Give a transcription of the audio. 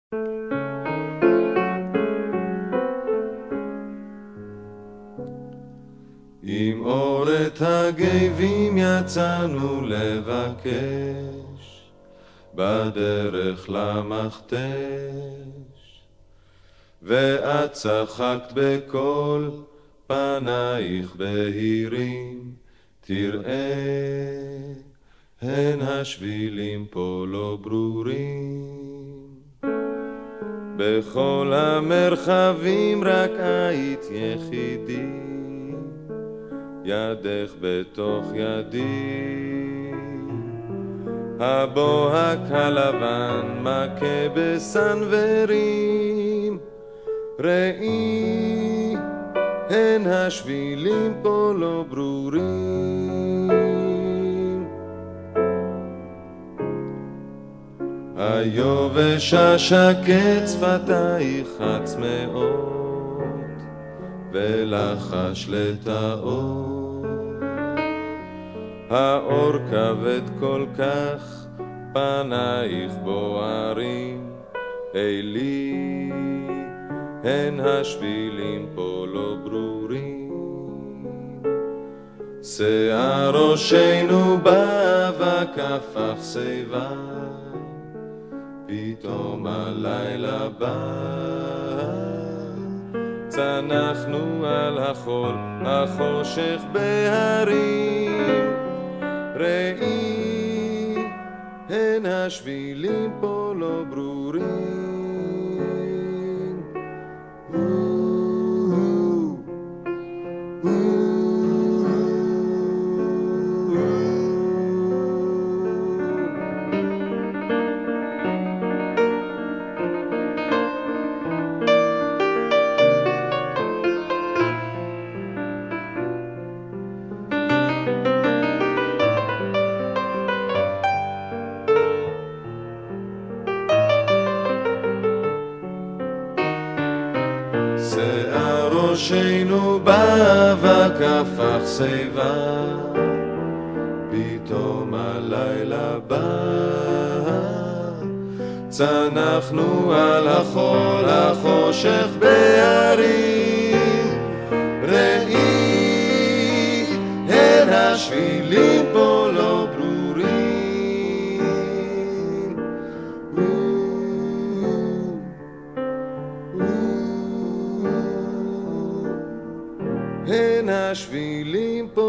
עם אורת הגבים יצאנו לבקש, בדרך למכתש, ואת צחקת בקול, פנייך בהירים, תראה, הן השבילים פה לא ברורים. בכל המרחבים רק היית יחידי, ידך בתוך ידי, הבוהק הלבן מכה בסנוורים, ראי, הן השבילים פה לא ברורים. היובש השקט שפתייך הצמאות, ולחש לטעות, האור כבד כל כך, פנייך בוערים, אלי, הן השבילים פה לא ברורים. שיער ראשנו באבק הפך שיבה, פתאום הלילה בא, צנחנו על החול, החושך בהרים, ראי, הן השבילים פה לא ברורים. שיער ראשנו באבק הפך שיבה, פתאום הלילה בא, צנחנו על החול, החושך בהרים, ראי, הן השבילים פה לא ברורים. הן השבילים פה